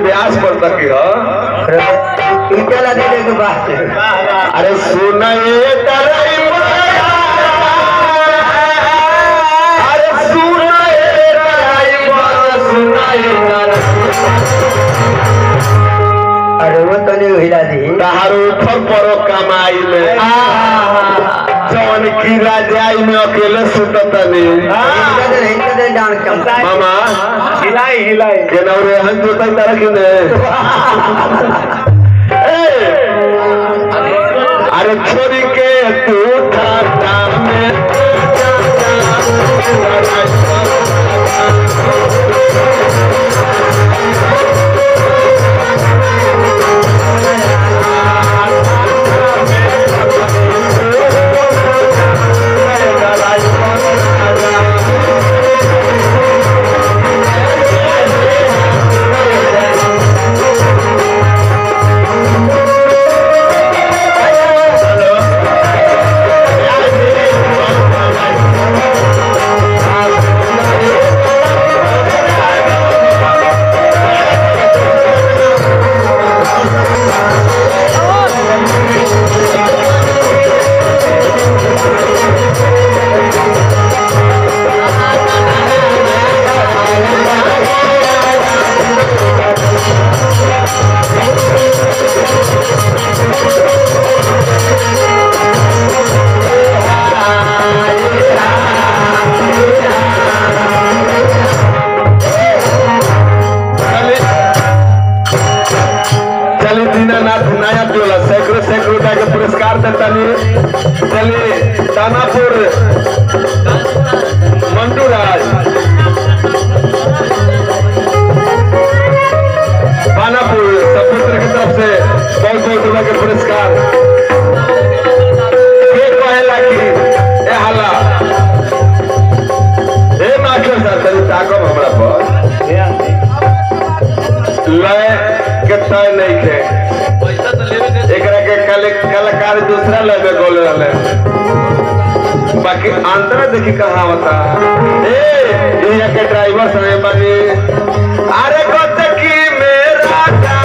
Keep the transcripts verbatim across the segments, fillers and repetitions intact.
व्यास पर तक हो इतला दे दे बात अरे सुनाए तराई अरे सुनाए तराई सुनाए अरे वो तो नहीं हिला दी तारो ऊपर परो कमाई में जौन की राजाई में अकेले सुतता नहीं मामा हिलाई हिलाई के नवरे हन जोता तरह के ने अरे छोरी के तू ठाटा में चलिए दानापुर मंडूराज बानापुर सपुत्र की तरफ से बहुत बहुत रुपए के पुरस्कार पहला की ए हाला ए मास्टर साहब तनी ताकब हमरा पर लय के तय नहीं खे एकरा के कलाकार दूसरा लगे गोल रहे बाकी अंतर देखी कहा होता ए ये के ड्राइवर समय बनी अरे कतकी मेरा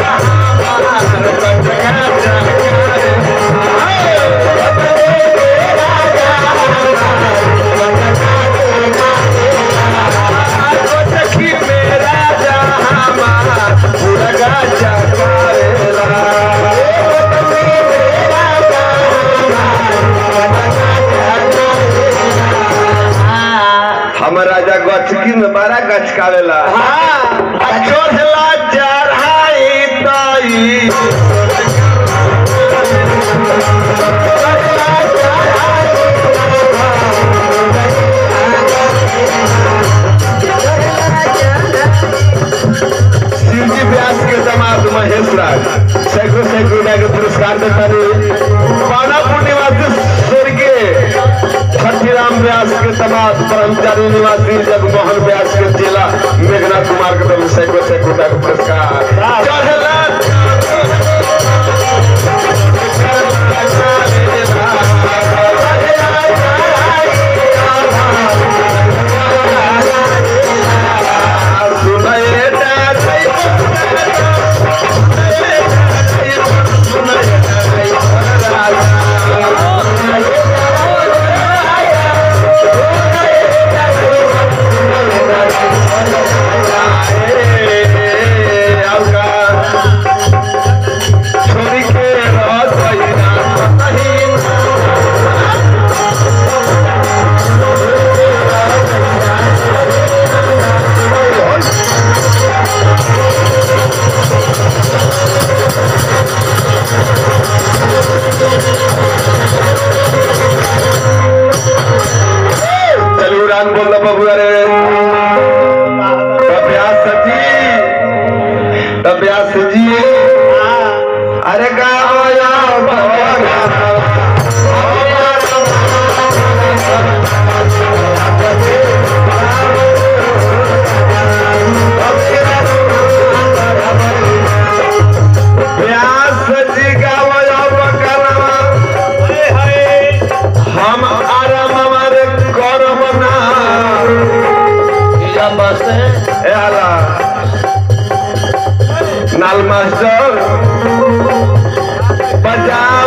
राजा गचकी में बड़ा गचकावेला चढ़ला चढ़ाई तई शिवजी व्यास के दामाद महेश राज सैकड़ों सैकड़ों के पुरस्कार देता बानापुर निवासी स्वर्गीय छठीराम व्यास के दामाद ब्रह्मचारी निवासी जगमोहन व्यास के जिला मेघनाथ कुमार के तरफ सैकड़ों सैकड़ों का पुरस्कार अरे हम आराम हमारे करम ना नाल मास्टर बजाओ